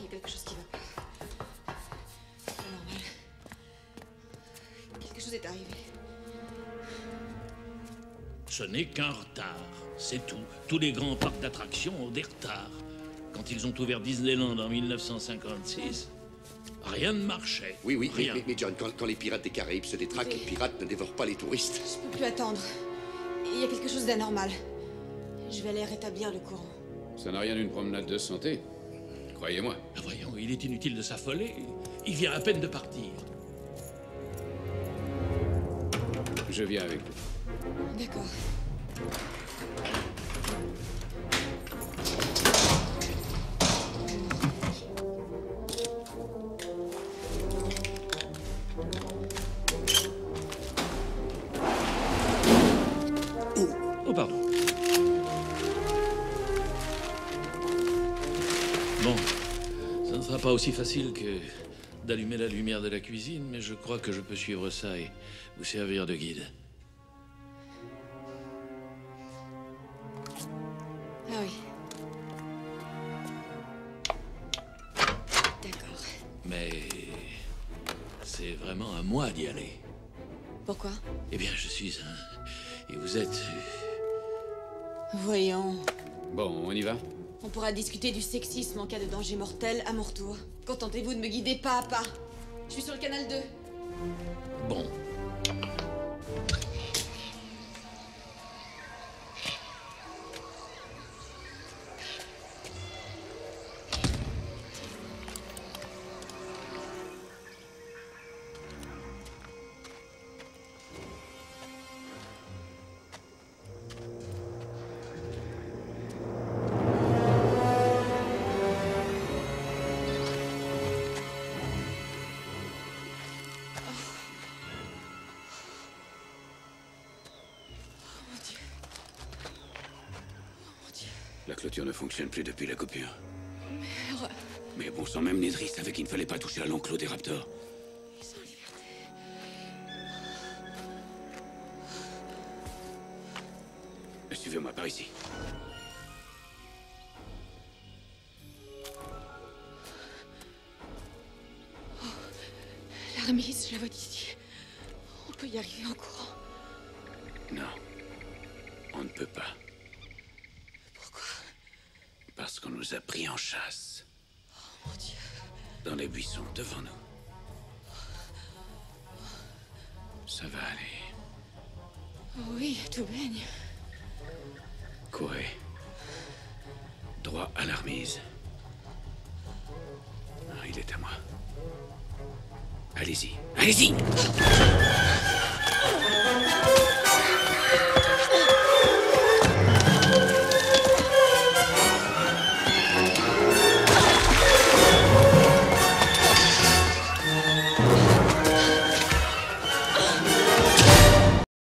il y a quelque chose qui va pas. C'est pas normal. Quelque chose est arrivé. Ce n'est qu'un retard, c'est tout. Tous les grands parcs d'attractions ont des retards. Quand ils ont ouvert Disneyland en 1956, rien ne marchait. Oui, rien. Mais John, quand les pirates des Caraïbes se détraquent, les pirates ne dévorent pas les touristes. Je peux plus attendre. Il y a quelque chose d'anormal. Je vais aller rétablir le courant. Ça n'a rien d'une promenade de santé. Croyez-moi. Ah, voyons, il est inutile de s'affoler. Il vient à peine de partir. Je viens avec vous. D'accord. Oh, pardon. Bon, ça ne sera pas aussi facile que d'allumer la lumière de la cuisine, mais je crois que je peux suivre ça et vous servir de guide. Ah oui. D'accord. Mais c'est vraiment à moi d'y aller. Pourquoi? Eh bien, je suis un... Et vous êtes... Voyons. Bon, on y va? On pourra discuter du sexisme en cas de danger mortel à mon retour. Contentez-vous de me guider pas à pas. Je suis sur le canal 2. Bon. La clôture ne fonctionne plus depuis la coupure. Merde. Mais bon sang, même Nedry savait qu'il ne fallait pas toucher à l'enclos des raptors. Ils sont en liberté. Suivez-moi par ici. La remise, je la vois d'ici. On peut y arriver en courant. Non. On ne peut pas. Pourquoi? Parce qu'on nous a pris en chasse. Oh mon Dieu. Dans les buissons, devant nous. Ça va aller. Oui, tout baigne. Courez. Droit à la remise. Ah, il est à moi. Allez-y. Allez-y!